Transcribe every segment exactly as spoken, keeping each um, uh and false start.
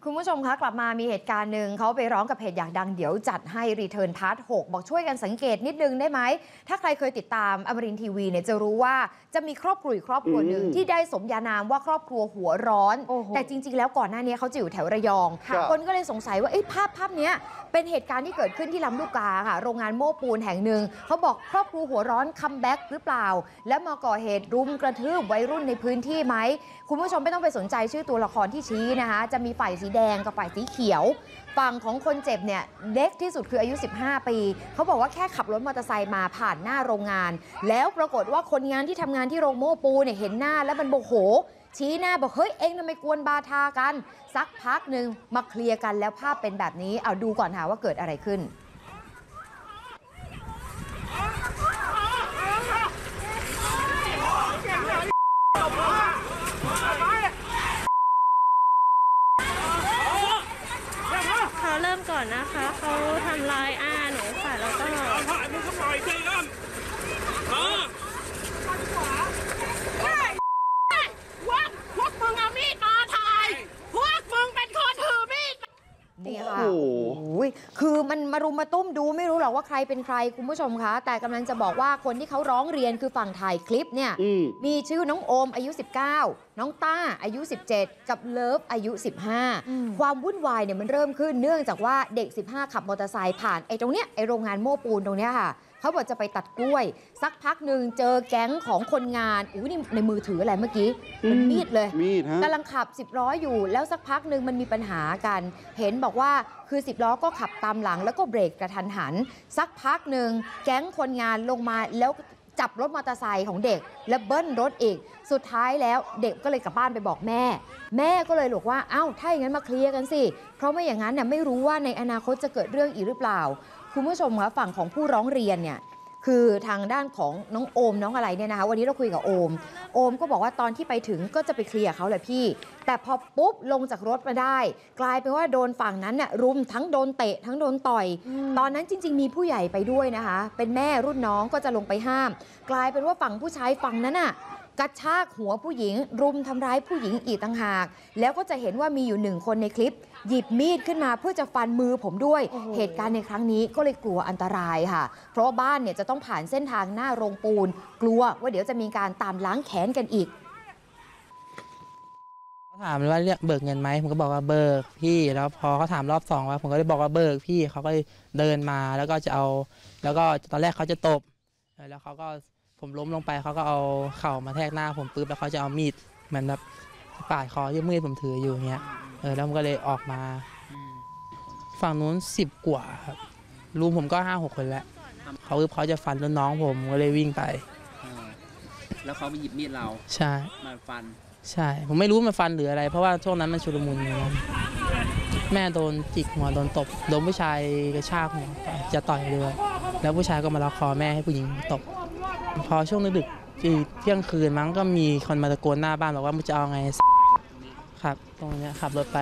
คุณผู้ชมคะกลับมามีเหตุการณ์หนึ่งเขาไปร้องกับเพจอยากดังเดี๋ยวจัดให้รีเทิร์นพาร์ทหกบอกช่วยกันสังเกตนิดนึงได้ไหมถ้าใครเคยติดตามอมรินทร์ทีวีเนี่ยจะรู้ว่าจะมีครอบครัวครอบครัวหนึ่งที่ได้สมญานามว่าครอบครัวหัวร้อนแต่จริงๆแล้วก่อนหน้านี้เขาจะอยู่แถวระยองคนก็เลยสงสัยว่าภาพภาพนี้เป็นเหตุการณ์ที่เกิดขึ้นที่ลำลูกกาค่ะโรงงานโม้ปูนแห่งหนึ่งเขาบอกครอบครัวหัวร้อนคัมแบ็กหรือเปล่าแล้วมาก่อเหตุรุมกระทืบวัยรุ่นในพื้นที่ไหมคุณผู้ชมไม่ต้องไปสนใจชื่อตัวละครที่ชี้นะคะจะมีฝ่ายสีแดงกับฝ่ายสีเขียวฝั่งของคนเจ็บเนี่ยเล็กที่สุดคืออายุสิบห้าปีเขาบอกว่าแค่ขับรถมอเตอร์ไซค์มาผ่านหน้าโรงงานแล้วปรากฏว่าคนงานที่ทำงานที่โรงโม้ปูนเนี่ยเห็นหน้าแล้วมันโมโหชี้หน้าบอกเฮ้ยเอ็งทำไมกวนบาทากันสักพักหนึ่งมาเคลียร์กันแล้วภาพเป็นแบบนี้เอาดูก่อนค่ะว่าเกิดอะไรขึ้นเขาเริ่มก่อนนะคะเขาทำลายอาหนูค่ะแล้วก็ถ่ายมึงก็ปล่อยใจกันพวกพวกมึงเอามีดมาถ่ายพวกมึงเป็นคนถือมีดนี่ค่ะโอ้ยคือมันมารุมมาตุ้มดูไม่รู้หรอกว่าใครเป็นใครคุณผู้ชมคะแต่กำลังจะบอกว่าคนที่เขาร้องเรียนคือฝั่งถ่ายคลิปเนี่ยมีชื่อน้องโอมอายุสิบเก้าน้องต้าอายุสิบเจ็ดกับเลิฟอายุสิบห้าความวุ่นวายเนี่ยมันเริ่มขึ้นเนื่องจากว่าเด็กสิบห้าขับมอเตอร์ไซค์ผ่านไอ้ตรงเนี้ยไอ้โรงงานโม้ปูนตรงเนี้ยค่ะเขาบอกจะไปตัดกล้วยสักพักหนึ่งเจอแก๊งของคนงานอู้นี่ในมือถืออะไรเมื่อกี้มันมีดเลยมีดฮะกำลังขับสิบล้ออยู่แล้วสักพักหนึ่งมันมีปัญหากันเห็นบอกว่าคือสิบล้อก็ขับตามหลังแล้วก็เบรกกระทันหันสักพักหนึ่งแก๊งคนงานลงมาแล้วจับรถมอเตอร์ไซค์ของเด็กและเบิ้ลรถอีกสุดท้ายแล้วเด็กก็เลยกลับบ้านไปบอกแม่แม่ก็เลยบอกว่าเอ้าถ้าอย่างนั้นมาเคลียร์กันสิเพราะไม่อย่างนั้นเนี่ยไม่รู้ว่าในอนาคตจะเกิดเรื่องอีกหรือเปล่าคุณผู้ชมคะฝั่งของผู้ร้องเรียนเนี่ยคือทางด้านของน้องโอมน้องอะไรเนี่ยนะคะวันนี้เราคุยกับโอมโอมก็บอกว่าตอนที่ไปถึงก็จะไปเคลียร์เขาแหละพี่แต่พอปุ๊บลงจากรถมาได้กลายเป็นว่าโดนฝั่งนั้นน่ะรุมทั้งโดนเตะทั้งโดนต่อยตอนนั้นจริงๆมีผู้ใหญ่ไปด้วยนะคะเป็นแม่รุ่นน้องก็จะลงไปห้ามกลายเป็นว่าฝั่งผู้ชายฝั่งนั้นน่ะกระชากหัวผู้หญิงรุมทำร้ายผู้หญิงอีกต่างหากแล้วก็จะเห็นว่ามีอยู่หนึ่งคนในคลิปหยิบมีดขึ้นมาเพื่อจะฟันมือผมด้วยเหตุการณ์ในครั้งนี้ก็เลยกลัวอันตรายค่ะเพราะว่าบ้านเนี่ยจะต้องผ่านเส้นทางหน้าโรงปูนกลัวว่าเดี๋ยวจะมีการตามล้างแค้นกันอีกเขาถามว่าเรียกเบิกเงินไหมผมก็บอกว่าเบิกพี่แล้วพอเขาถามรอบสองว่าผมก็เลยบอกว่าเบิกพี่เขาก็เดินมาแล้วก็จะเอาแล้วก็ตอนแรกเขาจะตบแล้วเขาก็ผมล้มลงไปเขาก็เอาเข่ามาแทกหน้าผมปุ๊บแล้วเขาจะเอามีดเหมือนแบบปาดคอที่มีดผมถืออยู่เงี้ยเออแล้วมันก็เลยออกมาฝั่งนู้นสิบกว่าครับรูมผมก็ห้าหกคนแล้วเขาเขาจะฟันรุ่นน้องผมก็เลยวิ่งไปแล้วเขาไปหยิบมีดเราใช่มาฟันใช่ผมไม่รู้มันฟันหรืออะไรเพราะว่าช่วงนั้นมันชุลมุนนะแม่โดนจิกหัวโดนตบโดนผู้ชายกระชากหัวจะต่อยด้วยแล้วผู้ชายก็มาล็อกคอแม่ให้ผู้หญิงตบพอช่วงดึกเที่ยงคืนมั้งก็มีคนมาตะโกนหน้าบ้านบอกว่ามึงจะเอาไงครับตรงนี้ขับรถไป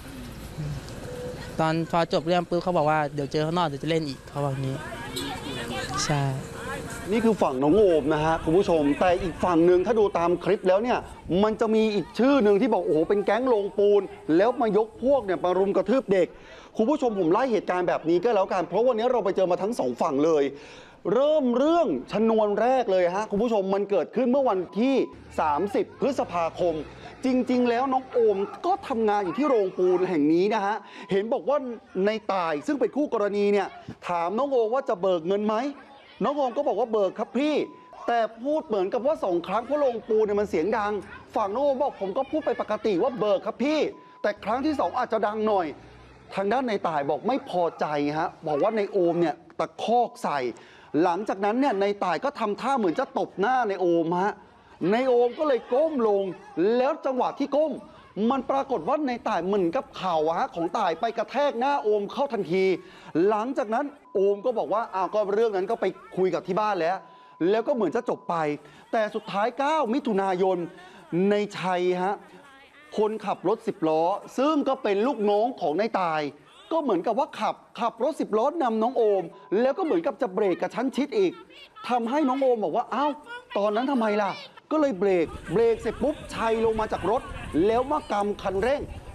ตอนพอจบเรื่องปุ๊บเขาบอกว่าเดี๋ยวเจอข้างนอกเดี๋ยวจะเล่นอีกเขาบอกนี้ใช่นี่คือฝั่งน้องโอมนะฮะคุณผู้ชมแต่อีกฝั่งหนึ่งถ้าดูตามคลิปแล้วเนี่ยมันจะมีอีกชื่อหนึ่งที่บอกโอ้โหเป็นแก๊งโรงปูนแล้วมายกพวกเนี่ยมารุมกระทืบเด็กคุณผู้ชมผมไล่เหตุการณ์แบบนี้ก็แล้วกันเพราะวันนี้เราไปเจอมาทั้งสองฝั่งเลยเริ่มเรื่องชนวนแรกเลยฮะคุณผู้ชมมันเกิดขึ้นเมื่อวันที่สามสิบพฤษภาคมจริงๆแล้วน้องโอมก็ทำงานอยู่ที่โรงปูนแห่งนี้นะฮะเห็นบอกว่าในตายซึ่งเป็นคู่กรณีเนี่ยถามน้องโอมว่าจะเบิกเงินไหมน้องโอมก็บอกว่าเบิกครับพี่แต่พูดเหมือนกับว่าสองครั้งเพราะโรงปูนเนี่ยมันเสียงดังฝั่งน้องโอมบอกผมก็พูดไปปกติว่าเบิกครับพี่แต่ครั้งที่สองอาจจะดังหน่อยทางด้านในตายบอกไม่พอใจฮะบอกว่าในโอมเนี่ยตะคอกใส่หลังจากนั้นเนี่ยในตายก็ทำท่าเหมือนจะตบหน้าในโอมฮะในโอมก็เลยก้มลงแล้วจังหวะที่ก้มมันปรากฏว่าในตายเหมือนกับเข่าฮะของตายไปกระแทกหน้าโอมเข้าทันทีหลังจากนั้นโอมก็บอกว่าอ้าวก็เรื่องนั้นก็ไปคุยกับที่บ้านแล้วแล้วก็เหมือนจะจบไปแต่สุดท้ายเก้ามิถุนายนในชัยฮะคนขับรถสิบล้อซึ่งก็เป็นลูกน้องของในตายก็เหมือนกับว่าขับขับรถสิบล้อนำน้องโอมแล้วก็เหมือนกับจะเบรกกระชั้นชิดอีกทำให้น้องโอมบอกว่าอ้าวตอนนั้นทำไมล่ะก็เลยเบรกเบรกเสร็จปุ๊บชัยลงมาจากรถแล้วมากำคันเร่ง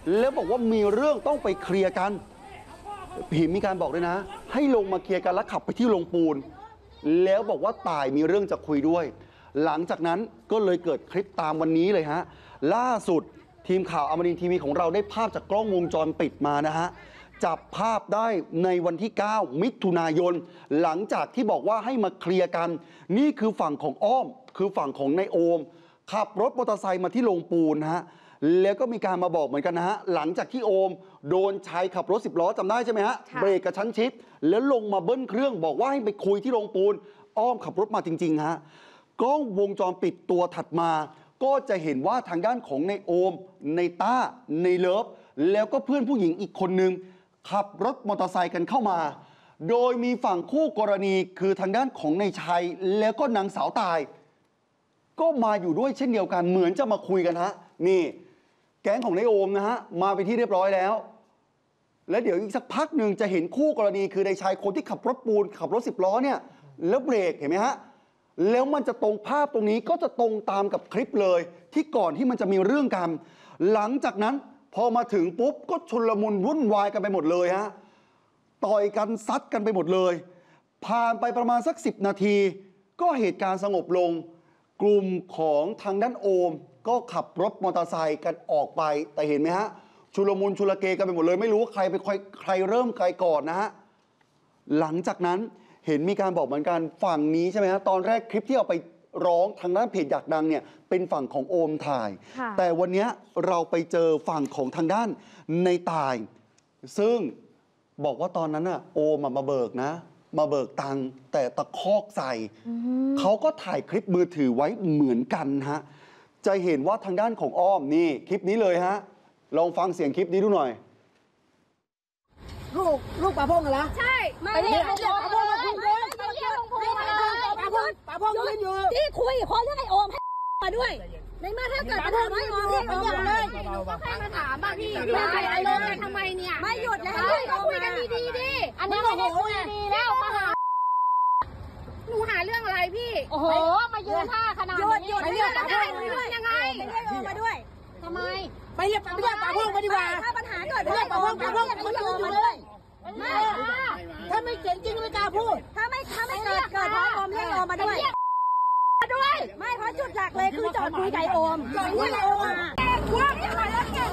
แล้วบอกว่ามีเรื่องต้องไปเคลียร์กันหิมมีการบอกด้วยนะ ให้ลงมาเคลียร์กันแล้วขับไปที่โรงปูนแล้วบอกว่าตายมีเรื่องจะคุยด้วย หลังจากนั้นก็เลยเกิดคลิปตามวันนี้เลยฮะล่าสุดทีมข่าวอมรินทร์ทีวีของเราได้ภาพจากกล้องวงจรปิดมานะฮะจับภาพได้ในวันที่ เก้า มิถุนายนหลังจากที่บอกว่าให้มาเคลียร์กันนี่คือฝั่งของอ้อมคือฝั่งของนายโอมขับรถมอเตอร์ไซค์มาที่โรงปูนฮะแล้วก็มีการมาบอกเหมือนกันนะฮะหลังจากที่โอมโดนชายขับรถสิบล้อจำได้ใช่ไหมฮะเบรกกระชั้นชิดแล้วลงมาเบิ้ลเครื่องบอกว่าให้ไปคุยที่โรงปูนอ้อมขับรถมาจริงๆฮะกล้องวงจรปิดตัวถัดมาก็จะเห็นว่าทางด้านของนายโอมนายต้านายเลิฟแล้วก็เพื่อนผู้หญิงอีกคนนึงขับรถมอเตอร์ไซค์กันเข้ามาโดยมีฝั่งคู่กรณีคือทางด้านของนายชัยแล้วก็นางสาวตายก็มาอยู่ด้วยเช่นเดียวกันเหมือนจะมาคุยกันฮะนี่แก๊งของนายโอมนะฮะมาไปที่เรียบร้อยแล้วและเดี๋ยวอีกสักพักหนึ่งจะเห็นคู่กรณีคือนายชัยคนที่ขับรถปูนขับรถสิบล้อเนี่ยแล้วเบรกเห็นไหมฮะแล้วมันจะตรงภาพตรงนี้ก็จะตรงตามกับคลิปเลยที่ก่อนที่มันจะมีเรื่องกันหลังจากนั้นพอมาถึงปุ๊บก็ชุลมุนวุ่นวายกันไปหมดเลยฮะต่อยกันซัดกันไปหมดเลยผ่านไปประมาณสักสิบนาทีก็เหตุการณ์สงบลงกลุ่มของทางด้านโอมก็ขับรถมอเตอร์ไซค์กันออกไปแต่เห็นไหมฮะชุลมุนชุลเกกันไปหมดเลยไม่รู้ว่าใครไปใครใครเริ่มใครก่อนนะฮะหลังจากนั้นเห็นมีการบอกเหมือนกันฝั่งนี้ใช่ไหมฮะตอนแรกคลิปที่เอาไปร้องทางด้านเพจอยากดังเนี่ยเป็นฝั่งของโอมถ่ายแต่วันนี้เราไปเจอฝั่งของทางด้านในตายซึ่งบอกว่าตอนนั้นน่ะโอมมาเบิกนะมาเบิกตังค์แต่ตะคอกใส่เขาก็ถ่ายคลิปมือถือไว้เหมือนกันฮะจะเห็นว่าทางด้านของอ้อมนี่คลิปนี้เลยฮะลองฟังเสียงคลิปนี้ดูหน่อยลูกลูกปลาพงเหรอใช่ไม่เรียกปลาพงมาคุยเลยปลาพงปลาพงปลาพงยืนอยู่ที่คุยขอเรื่องไอ้โอมให้มาด้วยในเมื่อถ้าเกิดปัญหาไม่โอมเรียกโอมเลยก็แค่มาถามบ้างพี่ไม่ใช่อารมณ์กันทำไมเนี่ยไม่หยุดเลยให้คุยกันดีๆดิอันนี้ไม่ได้คุยดีแล้วมาหาหนูหาเรื่องอะไรพี่โอ้โหมายืนท่าขนาดนี้หยุดหยุดไม่เรียกปลาพงมาด้วยยังไงไม่เรียกโอมมาด้วยทำไมไปเรียกไปเรียกปลาพงมาดีกว่าถ้าปัญหาเกิดเรียกปลาพงปลาพงมันยืนอยู่เลยไม่ถ้าไม่เจ๋งจริงไม่กล้าพูดถ้าไม่ถ้าไม่เกิดเกิดเพราะโอมเรียกโอมมาด้วยด้วยไม่เพราะจุดหลักเลยคือจอดคุยกับโอมจอดคุยกับโอมอ่ะว่าไม่ไหวแล้วแก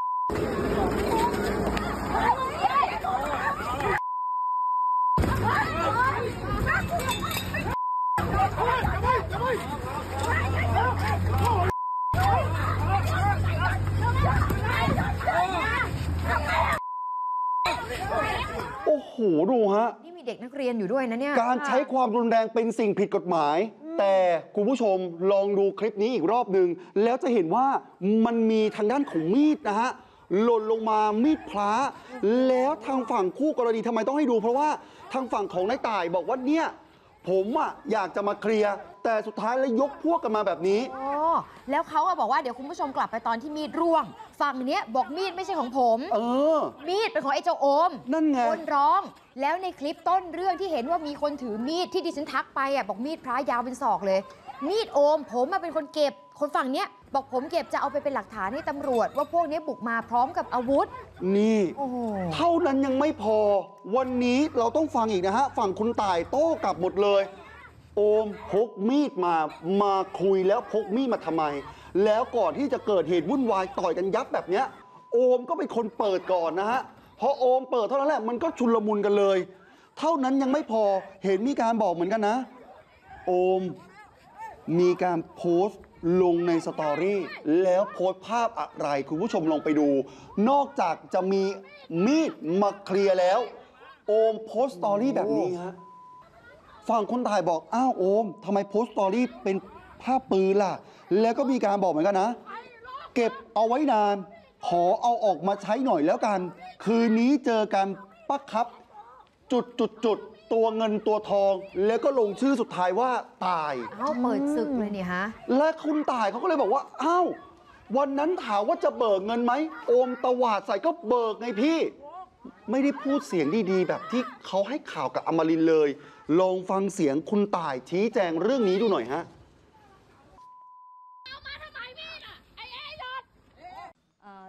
โอ้โหดูฮะนี่มีเด็กนักเรียนอยู่ด้วยนะเนี่ยการใช้ความรุนแรงเป็นสิ่งผิดกฎหมายแต่คุณผู้ชมลองดูคลิปนี้อีกรอบหนึ่งแล้วจะเห็นว่ามันมีทางด้านของมีดนะฮะหล่นลงมามีดพระแล้วทางฝั่งคู่กรณีทำไมต้องให้ดูเพราะว่าทางฝั่งของนายต่ายบอกว่าเนี่ยผมอ่ะอยากจะมาเคลียร์แต่สุดท้ายแล้วยกพวกกันมาแบบนี้อ๋อแล้วเขาอะบอกว่าเดี๋ยวคุณผู้ชมกลับไปตอนที่มีดร่วงฝั่งเนี้ยบอกมีดไม่ใช่ของผมเออมีดเป็นของไอ้เจ้าโอมนั่นไงคนร้องแล้วในคลิปต้นเรื่องที่เห็นว่ามีคนถือมีดที่ดิฉันทักไปอ่ะบอกมีดพระยาวเป็นศอกเลยมีดโอมผมมาเป็นคนเก็บคนฝั่งเนี้ยบอกผมเก็บจะเอาไปเป็นหลักฐานให้ตำรวจว่าพวกนี้บุกมาพร้อมกับอาวุธนี่เท่านั้นยังไม่พอวันนี้เราต้องฟังอีกนะฮะฝั่งคุณต่ายโต้กลับหมดเลยโอมพกมีดมามาคุยแล้วพกมีดมาทำไมแล้วก่อนที่จะเกิดเหตุวุ่นวายต่อยกันยับแบบเนี้ยโอมก็เป็นคนเปิดก่อนนะฮะพอโอมเปิดเท่านั้นแหละมันก็ชุลมุนกันเลยเท่านั้นยังไม่พอเห็นมีการบอกเหมือนกันนะโอมมีการโพสต์ลงในสตอรี่แล้วโพสต์ภาพอะไรคุณผู้ชมลองไปดูนอกจากจะมีมีดมาเคลียร์แล้วโอมโพสต์สตอรี่แบบนี้ฮะฝั่งคนถ่ายบอกอ้าวโอมทำไมโพสต์สตอรี่เป็นภาพปืนล่ะแล้วก็มีการบอกเหมือนกันนะเก็บเอาไว้นานขอเอาออกมาใช้หน่อยแล้วกันคืนนี้เจอกันปักครับจุดจุดจุดตัวเงินตัวทองแล้วก็ลงชื่อสุดท้ายว่าตายเอ้าเปิดศึกเลยเนี่ยฮะและคุณตายเขาก็เลยบอกว่าอ้าววันนั้นถามว่าจะเบิกเงินไหมโอมตวาดใส่ก็เบิกไงพี่ไม่ได้พูดเสียงดีๆแบบที่เขาให้ข่าวกับอมรินทร์เลยลองฟังเสียงคุณตายชี้แจงเรื่องนี้ดูหน่อยฮะแ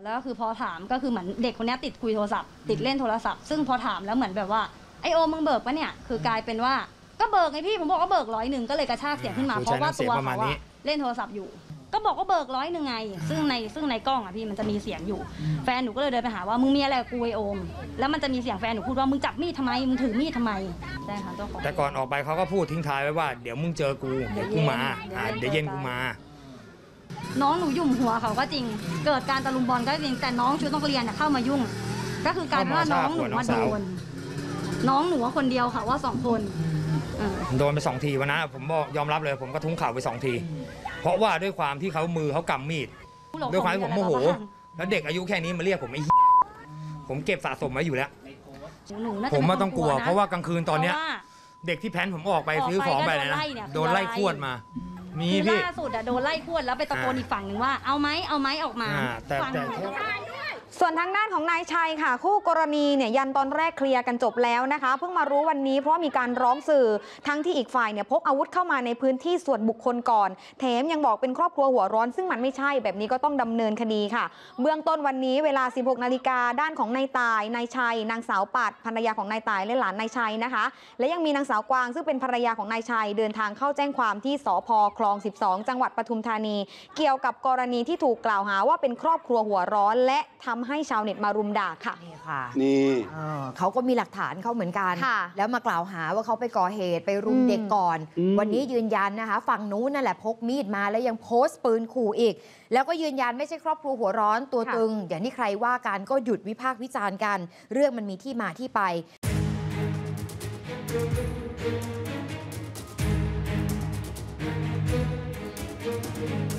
แล้วก็คือพอถามก็คือเหมือนเด็กคนนี้ติดคุยโทรศัพท์ติดเล่นโทรศัพท์ซึ่งพอถามแล้วเหมือนแบบว่าไอโอมึงเบิกปะเนี่ยคือกลายเป็นว่าก็เบิกไงพี่ผมบอกว่าเบิกร้อยหนึ่งก็เลยกระชากเสียงขึ้นมาเพราะว่าตัวเขาอะเล่นโทรศัพท์อยู่ก็บอกว่าเบิกร้อยหนึ่งไงซึ่งในซึ่งในกล้องอะพี่มันจะมีเสียงอยู่แฟนหนูก็เลยเดินไปหาว่ามึงมีอะไรกับกูไอโอมแล้วมันจะมีเสียงแฟนหนูพูดว่ามึงจับมีดทำไมมึงถือมีดทำไมใช่ค่ะเจ้าของแต่ก่อนออกไปเขาก็พูดทิ้งท้ายไว้ว่าเดี๋ยวมึงเจอกูเดี๋ยวกูมาอ่าเดี๋ยวเย็นกูมาน้องหนูยุ่มหัวเขาก็จริงเกิดการตะลุมบอลก็จริงแต่น้องชุดนักเรียนเข้ามายุ่งก็คือกลายเป็นว่าน้องหนูว่าโดนน้องหนูว่าคนเดียวค่ะว่าสองคนโดนไปสองทีวันนั้นผมบอกยอมรับเลยผมก็ทุ้งเข่าไปสองทีเพราะว่าด้วยความที่เขามือเขากำมีดด้วยความที่ผมโมโหแล้วเด็กอายุแค่นี้มาเรียกผมไอ้ผมเก็บสะสมไว้อยู่แล้วผมไม่ต้องกลัวเพราะว่ากลางคืนตอนเนี้ยเด็กที่แพนผมออกไปซื้อของไปเลยนะโดนไล่ขวดมามีพี่ล่าสุดอะโดนไล่ขวดแล้วไปตะโกนอีกฝั่งหนึ่งว่าเอาไหมเอาไหมออกมาฝั่งส่วนทางด้านของนายชัยค่ะคู่กรณีเนี่ยยันตอนแรกเคลียร์กันจบแล้วนะคะเพิ่งมารู้วันนี้เพราะมีการร้องสื่อทั้งที่อีกฝ่ายเนี่ยพกอาวุธเข้ามาในพื้นที่ส่วนบุคคลก่อนแถมยังบอกเป็นครอบครัวหัวร้อนซึ่งมันไม่ใช่แบบนี้ก็ต้องดำเนินคดีค่ะเบื้องต้นวันนี้เวลา สิบหกนาฬิกาด้านของนายตายนายชัยนางสาวปัดภรรยาของนายตายและหลานนายชัยนะคะและยังมีนางสาวกวางซึ่งเป็นภรรยาของนายชัยเดินทางเข้าแจ้งความที่สภ.คลองสิบสองจังหวัดปทุมธานีเกี่ยวกับกรณีที่ถูกกล่าวหาว่าเป็นครอบครัวหัวร้อนและทำให้ชาวเน็ตมารุมด่าค่ะนี่ค่ะนี่เขาก็มีหลักฐานเขาเหมือนกันแล้วมากล่าวหาว่าเขาไปก่อเหตุไปรุมเด็กก่อน วันนี้ยืนยันนะคะฝั่งนู้นนั่นแหละพกมีดมาแล้วยังโพสต์ปืนขู่อีกแล้วก็ยืนยันไม่ใช่ครอบครัวหัวร้อนตัวตึงอย่างที่ใครว่ากันก็หยุดวิพากษ์วิจารณ์กันเรื่องมันมีที่มาที่ไป